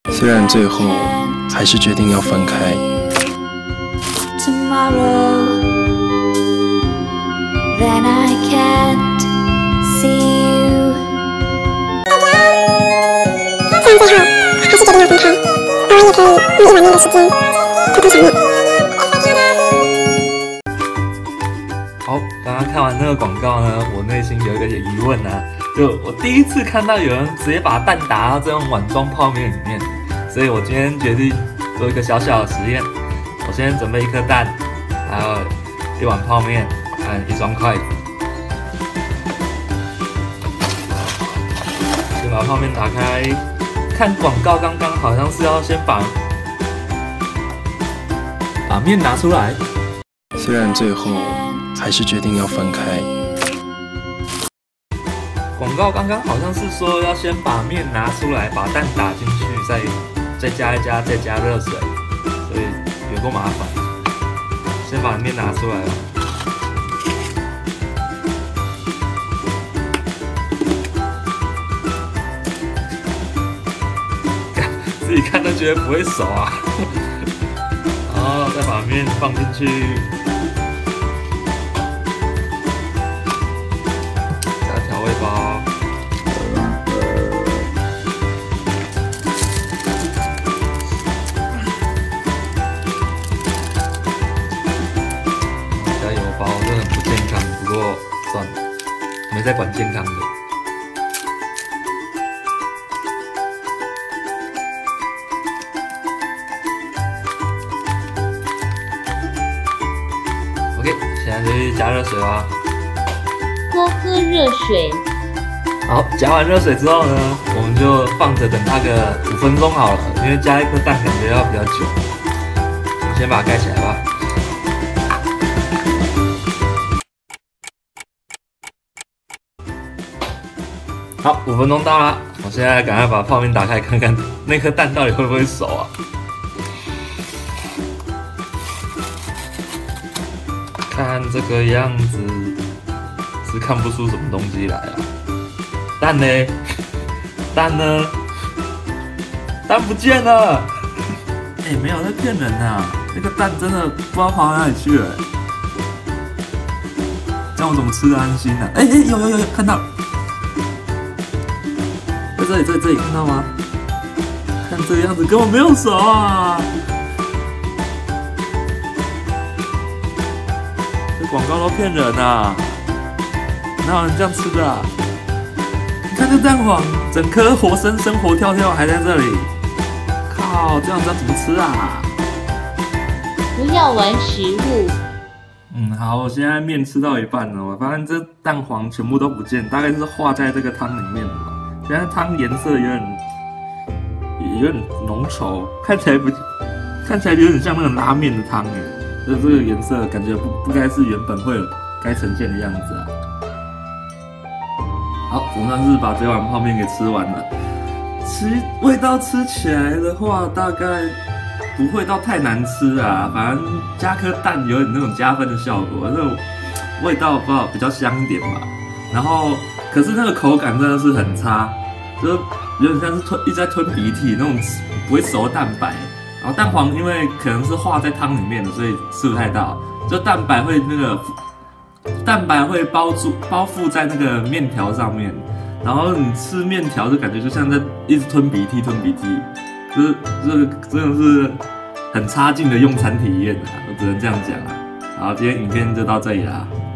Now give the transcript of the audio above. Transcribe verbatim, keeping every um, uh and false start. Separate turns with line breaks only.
虽然最后还是决定要分开。
虽然最后还是决定要分开，而我也可以用一两年的时间偷偷想你。
好，刚刚看完那个广告呢，我内心有一个疑问啊，就我第一次看到有人直接把蛋打到这种碗装泡面里面，所以我今天决定做一个小小的实验。我先准备一颗蛋，还有一碗泡面，还有一双筷子。先把泡面打开，看广告刚刚好像是要先把把面拿出来。
虽然最后还是决定要分开。
广告刚刚好像是说要先把面拿出来，把蛋打进去，再再加一加，再加热水，所以有够麻烦。先把面拿出来了。自己看都觉得不会熟啊。然后再把面放进去。包，加油包真的很不健康，不过算了，没在管健康的。OK， 现在就去加热水啦。
多喝热水。
好，加完热水之后呢，我们就放着等它个五分钟好了，因为加一颗蛋感觉要比较久。我们先把它盖起来吧。好，五分钟到了，我现在赶快把泡面打开，看看那颗蛋到底会不会熟啊？看这个样子是看不出什么东西来啊。蛋呢？蛋呢？蛋不见了！哎、欸，没有在骗人啊！那个蛋真的不知道跑到哪里去了、欸。这样我怎么吃得安心呢、啊？哎、欸、哎、欸，有有有有，看到了，在这里，在这里看到吗？看这个样子根本没有熟啊！这广告都骗人啊！哪有人这样吃的啊？看这蛋黄，整颗活生生、活跳跳还在这里，靠！这样子要怎么吃啊？
不要玩食物。
嗯，好，我现在面吃到一半了，我发现这蛋黄全部都不见，大概是化在这个汤里面了。现在汤颜色有点有点浓稠，看起来不看起来有点像那种拉面的汤耶，就这个颜色感觉不不该是原本会有该呈现的样子啊。好，总算是把这碗泡面给吃完了。吃味道吃起来的话，大概不会到太难吃啊。反正加颗蛋有点那种加分的效果，那种味道不知道比较香一点吧。然后，可是那个口感真的是很差，就有点像是吞一直在吞鼻涕那种不会熟的蛋白。然后蛋黄因为可能是化在汤里面的，所以吃不太到。就蛋白会那个。蛋白会包住包覆在那个面条上面，然后你吃面条就感觉就像在一直吞鼻涕吞鼻涕，就是这个真的是很差劲的用餐体验啊，我只能这样讲啊。好，今天影片就到这里啦。